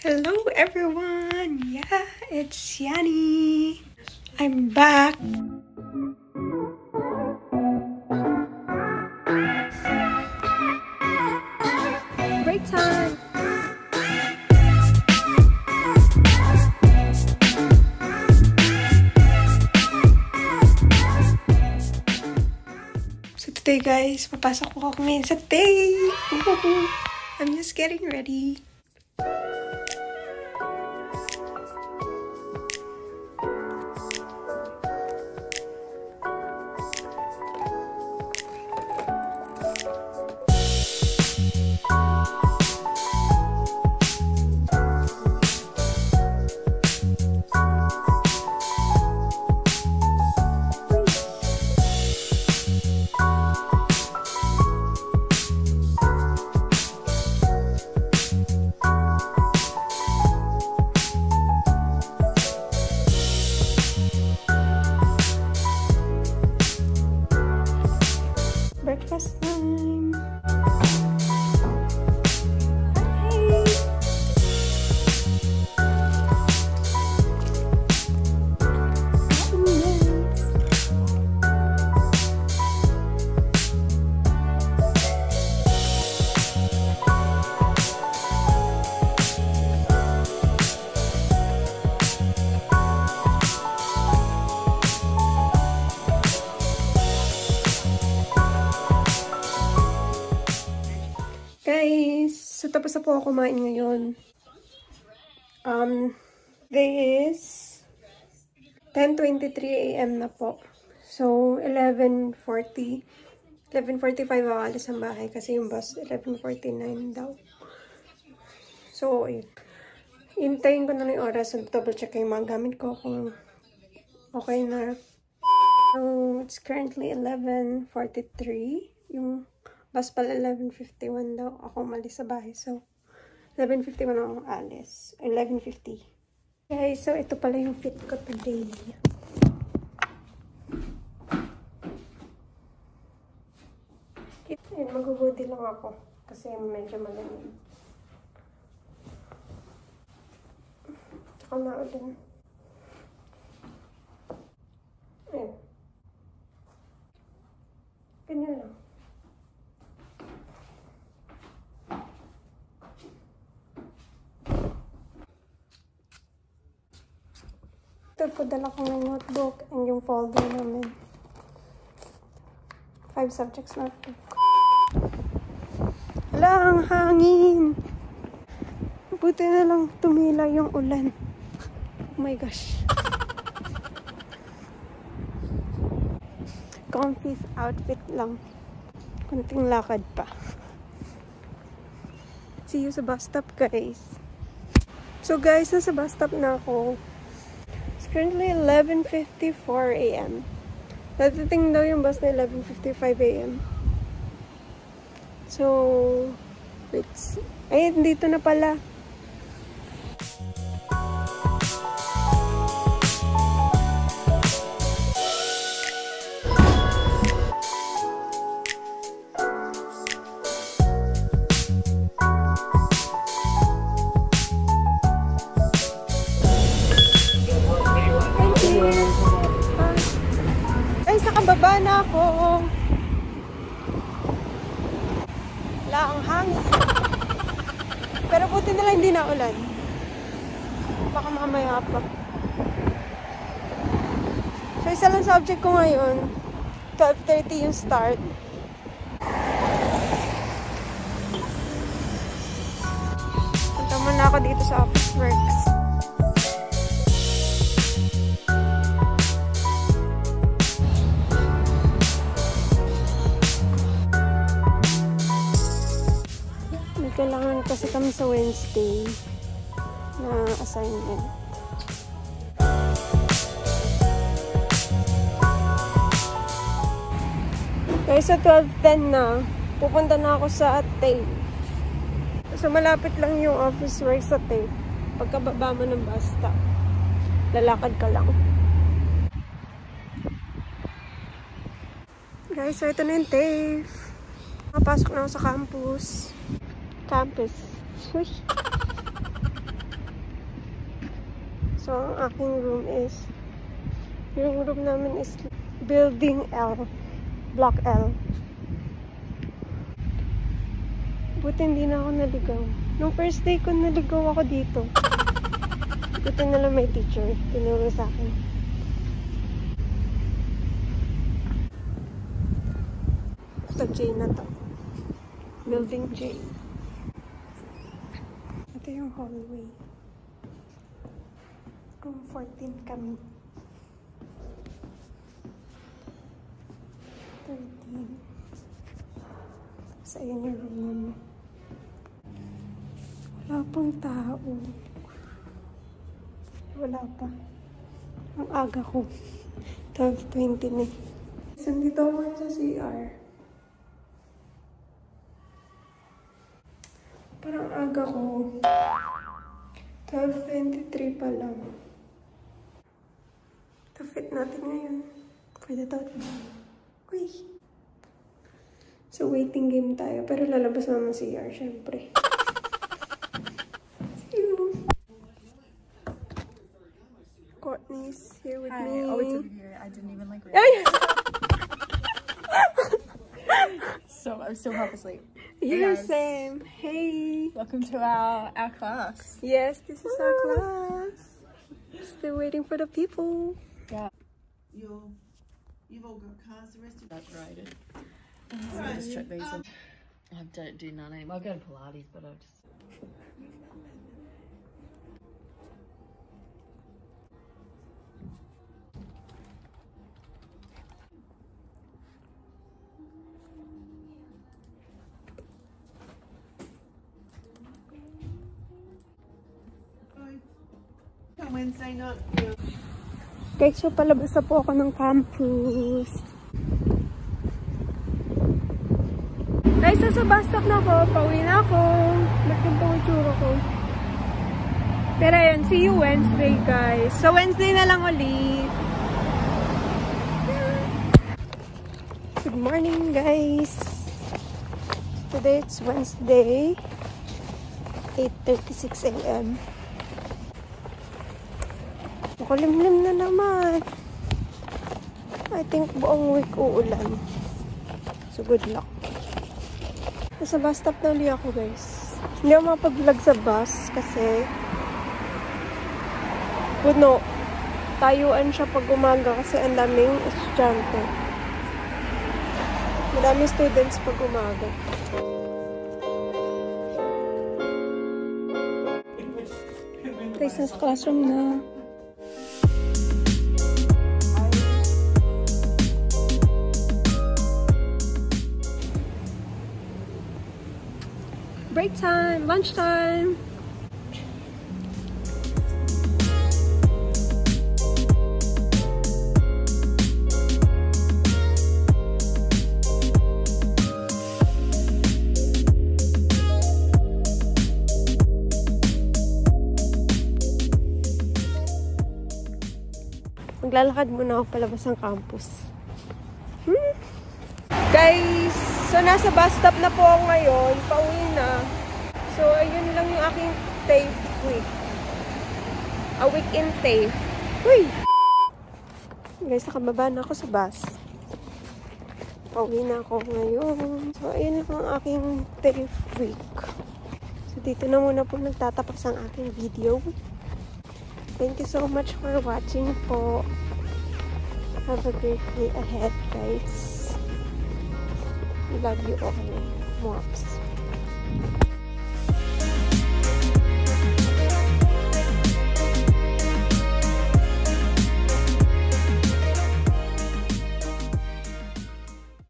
Hello everyone! Yeah, it's Yani. I'm back. Break time! So today guys, papasok ko kami sa tape! I'm just getting ready. Breakfast time. Hey. Guys, so tapos na po ako kumain ngayon. Today is 10:23 AM na po. So, 11:45 ako alis ng bahay kasi yung bus 11:49 daw. So, hintayin ko na yung oras and double check yung mga gamit ko kung okay na. So, it's currently 11:43. Yung bus pala 11:51 daw ako umalis sa bahay. So, 11:51 ako alis. 11:50. Guys, so ito pala yung fit ko today. Ayun, mag-hoodie lang ako kasi medyo malamig. Tsaka maulan. Ayun. Ganyan lang. Ito po, dala ko ng notebook and yung folder namin. 5 subjects notebook. Hala, ang hangin! Buti na lang tumila yung ulan. Oh my gosh. Comfy outfit lang. Kunting lakad pa. See you sa bus stop, guys. So guys, nasa bus stop na ako. It's currently 11:54 AM. Dadating daw yung bus na 11:55 AM. So, ay, dito na pala. Guys, nakababa na ako. Wala ang hangin. Pero buti na lang hindi na ulan. Baka mamaya pa. So, isa lang subject ko ngayon. 12:30 yung start. Punta muna ako dito sa office works. Kailangan kasi kami sa Wednesday na assignment. Kaya sa 12:10 na, pupunta na ako sa TAFE. So, malapit lang yung office work sa TAFE. Pagkababa mo ng bus stop, lalakad ka lang. Guys, so ito na yung TAFE. Nakapasok na ako sa campus. Uy. So, ang aking room is, yung room namin is Building L. Block L. Buti hindi na ako naligaw. Nung first day ko naligaw ako dito. Buti na lang may teacher. Tinuro sa akin. Ito J na to. Building J. Ito yung hallway. Room 14 kami. 13. Sa ayan yung room. Wala pang tao. Wala pa. Ang aga ko. 12:20 na. Nandito ako sa CR. Parang aga ko. 12:23 pa lang. Ito fit natin ngayon. For the thought. Uy. So, waiting game tayo. Pero lalabas naman CR, syempre. See you. Courtney's here with me. Oh, it's over here. I didn't even like read. So I'm still half asleep. You're guys. same. Hey. Welcome to our class. Yes, this is our class. Still waiting for the people. Yeah. You've all got cars the rest of That's right. I just check these. I don't do none anymore. I go to Pilates, but I just. Wednesday night. Guys, so palabas na po ako ng campus. Guys, sa bus stop na ako. Pauwi na ako. Maganda yung itsura ko. Pero ayun, see you Wednesday, guys. So, Wednesday na lang ulit. Good morning, guys. Today, it's Wednesday. 8:36 a.m. Makulimlim na naman. I think buong week uulan. So, good luck. Nasa bus stop na ulit ako, guys. Hindi ako mapag-vlog sa bus kasi puno. Tayuan siya pag umaga kasi ang daming estudyante. Madaming students pag umaga. Guys, nasa classroom na. Break time, lunch time. Maglalakad muna ako palabas ng campus. Guys, so nasa bus stop na po ako ngayon. Pauwi na. So, ayun lang yung aking TAFE week. A week in TAFE. Uy! Guys, nakababa na ako sa bus. Pauwi na ako ngayon. So, ayun lang ang aking TAFE week. So, dito na muna po nagtatapos ang aking video. Thank you so much for watching po. Have a great day ahead, guys. Love you all. Mops.